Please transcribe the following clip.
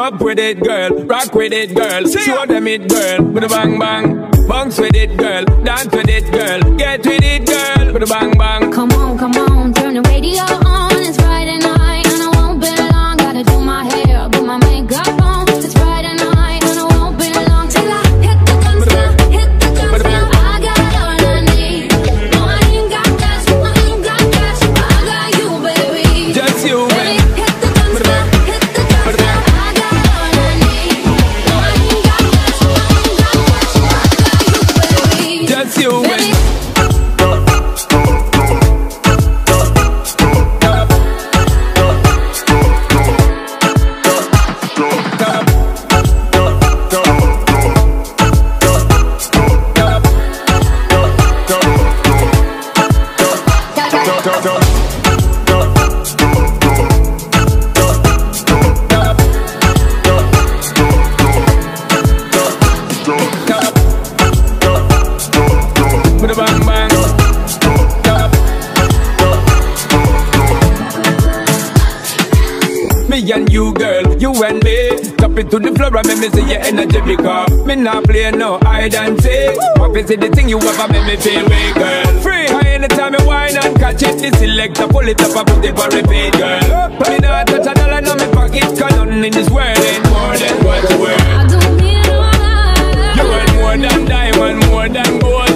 Up with it, girl. Rock with it, girl. Show them it, girl. With a bang bang. Bounce with it, girl. Dance with it, girl. Get with it, girl. With a bang bang. Come on, turn the radio on. It's Friday night and I won't be long. Gotta do my hair, put my makeup on. It's Friday night and I won't be long till I hit the guns now, hit the guns now. I got all I need. No, I ain't got cash, I ain't got cash, but I got you, baby. Just you, baby. Hit the guns now, hit the guns now. I got all I need. No, I ain't got cash, I ain't got cash, but I got you, baby. Just you, baby. Me and you, girl, you and me. Tap it to the floor and make me see your energy because me not play no hide and seek. What is it the thing you ever make me feel way, girl? Free high anytime you whine and catch it. The selector pull it up and put it for repeat, girl. Me not touch a dollar in my pocket, cause nothing in this world ain't more than what you worth. I don't need no other. You want more than diamond, more than gold.